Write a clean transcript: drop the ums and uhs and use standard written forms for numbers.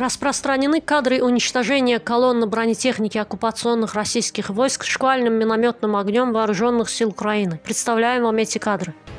Распространены кадры уничтожения колонны бронетехники оккупационных российских войск шквальным минометным огнем вооруженных сил Украины. Представляем вам эти кадры.